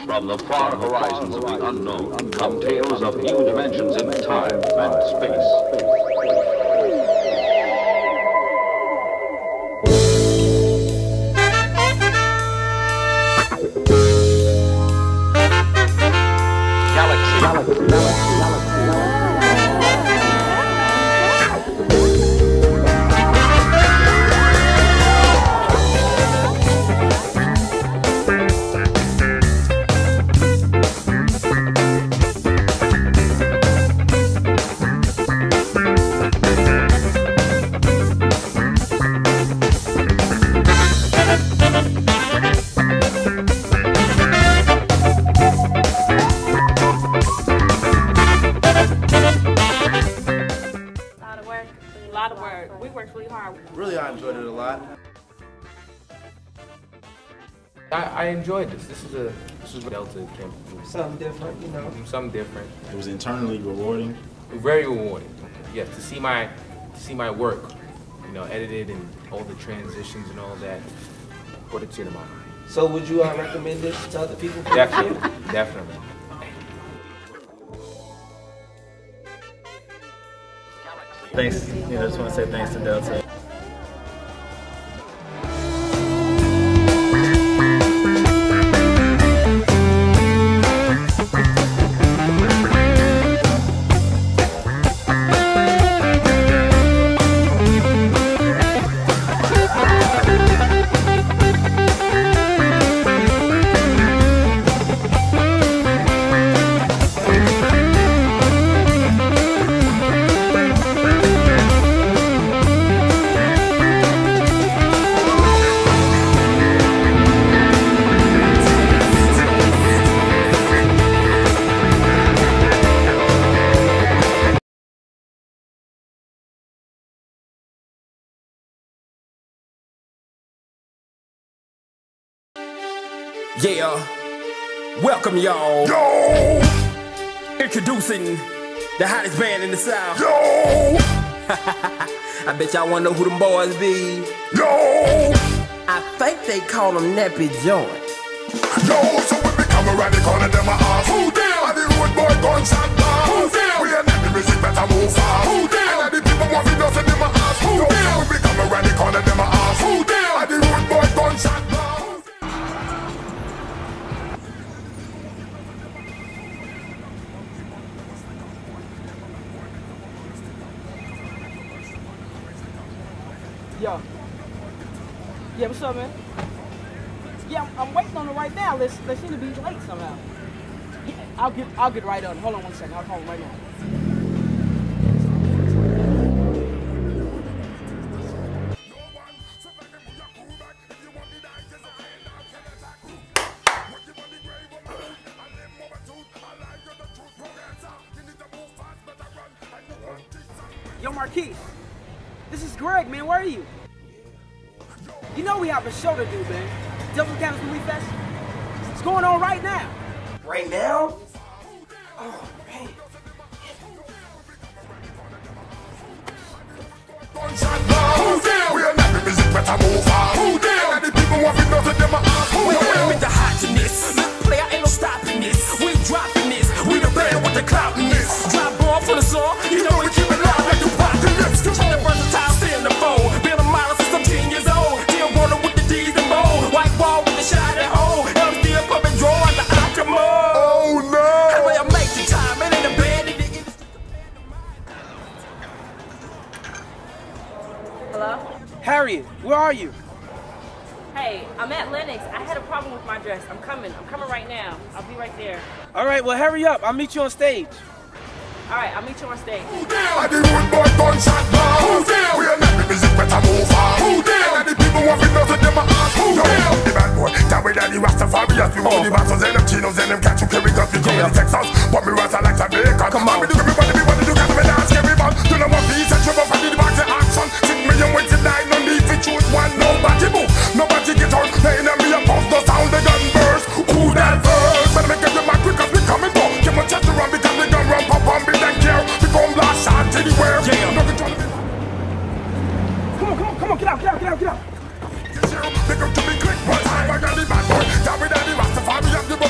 From the far horizons of the unknown come tales of new dimensions in time and space. We worked really hard. Really, I enjoyed it a lot. I enjoyed this. This is Delta came from. Something different, you know. Something different. It was internally rewarding. Very rewarding. Yes, to see my work, you know, edited and all the transitions and all that, put a tear to my eye. So would you recommend this to other people? Definitely, definitely. Thanks. You know, just want to say thanks to Delta. Yeah, welcome y'all. Yo! Introducing the hottest band in the South. Yo! I bet y'all wanna know who them boys be. Yo! I think they call them nappy joint. Yo, so when we come around the corner, them a ask who them? And the road boy gunshot blast. Who them? We ain't let the music better move fast. Who them? And the people want to know, so them a ask who them? So when we come around the corner, them a ask who them? And the road boy gunshot blast. Yo. Yeah, what's up, man? Yeah, I'm waiting on it right now. They seem to be late somehow. Yeah, I'll get right on. Hold on one second. I'll call him right now. Yo, Marquise. This is Greg, man. Where are you? You know we have a show to do, man. Delta Campus Movie Fest. It's going on right now. Right now? Oh, man. Who them? We ain't let the music better move fast. Who them? And the people want to know, so them a ask who them? We're with the hotness. Look, player, ain't no stopping this. We dropping this. We the band with the clouding this. Drop ball for the song. You know we keep it loud like the pop. The lips. Chilling versatile, stay in the phone. Been a model since I'm 10 years old. Deal water with the D's and bold. White wall with the shot at hole. I'm still pumping draw at the Alchemo. Oh no! Anyway, I make the time. It ain't a band in the industry. Hello? Harriet, where are you? Hey, I'm at Lennox. I had a problem with my dress. I'm coming right now. I'll be right there. All right, well, hurry up. I'll meet you on stage. All right, I'll meet you on stage. Who them? And the road boy gunshot blast. Who them? We ain't let the music better move fast. Who them? And the people want to know, so them a ask who them? The bad boy, that way that the Rastafarians. We want the bastards and them chinos and them cats who carry guns. We come in Texas, but me rasta like Jamaica. Come on, we do everybody, we want to do got to dance, everybody. Do no more peace and trouble for the back to action. 6 million ways to die, no need to choose one. Nobody move, nobody get hurt. They ain't me a pump the sound, the gun burst. Who that first? Better make them mad quick as we coming for. Give my chest to run because we gun run, pop on, be that care. We come blast shot anywhere. Yeah. Come on, get out. Pick up to be quick, one time I got the bad boy. That way that the Rastafari have the